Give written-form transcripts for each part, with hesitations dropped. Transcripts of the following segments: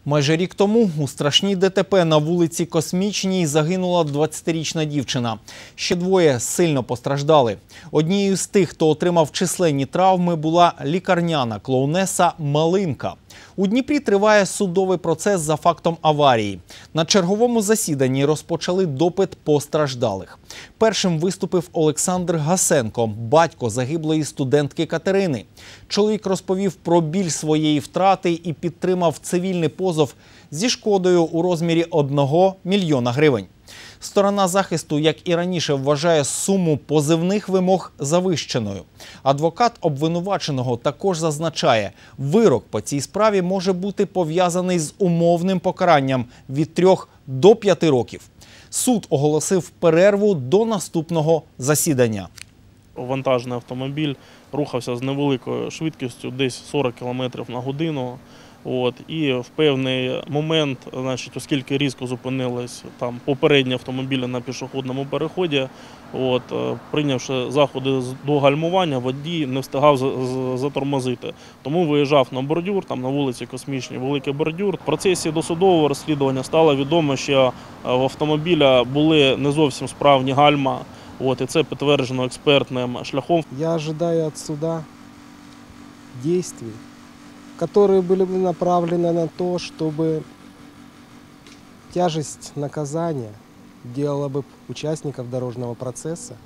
Майже рік тому у страшній ДТП на вулиці Космічній загинула 20-річна дівчина. Ще двоє сильно постраждали. Однією з тих, хто отримав численні травми, була лікарняна клоунеса Малинка. У Дніпрі триває судовий процес за фактом аварії. На черговому засіданні розпочали допит постраждалих. Першим виступив Олександр Гасенко, батько загиблої студентки Катерини. Чоловік розповів про біль своєї втрати і підтримав цивільний позов зі шкодою у розмірі 1 мільйона гривень. Сторона захисту, як і раніше, вважає суму позивних вимог завищеною. Адвокат обвинуваченого також зазначає, вирок по цій справі може бути пов'язаний з умовним покаранням від 3 до 5 років. Суд оголосив перерву до наступного засідання. Вантажний автомобіль рухався з невеликою швидкістю, десь 40 км на годину. І в певний момент, оскільки різко зупинились попередні автомобілі на пішохідному переході, прийнявши заходи до гальмування, водій не встигав затормозити. Тому виїжджав на бордюр, на вулиці Космічній, великий бордюр. В процесі досудового розслідування стало відомо, що в автомобіля були не зовсім справні гальма. І це підтверджено експертним шляхом. Я очікую від суду дій, которые были бы направлены на то, чтобы тяжесть наказания делала бы участников дорожного процесса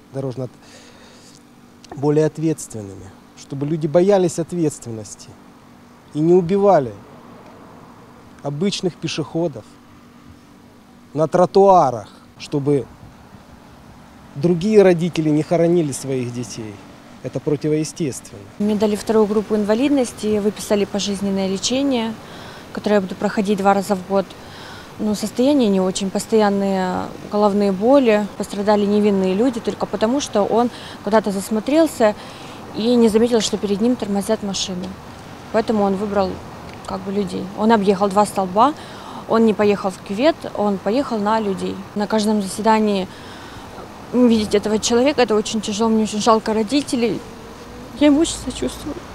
более ответственными, чтобы люди боялись ответственности и не убивали обычных пешеходов на тротуарах, чтобы другие родители не хоронили своих детей. Это противоестественно. Мне дали 2-ю группу инвалидности, выписали пожизненное лечение, которое я буду проходить 2 раза в год. Но состояние не очень, постоянные головные боли. Пострадали невинные люди только потому, что он куда-то засмотрелся и не заметил, что перед ним тормозят машины. Поэтому он выбрал людей. Он объехал 2 столба, он не поехал в кювет, он поехал на людей. На каждом заседании видеть этого человека, это очень тяжело, мне очень жалко родителей. Я ему очень сочувствую.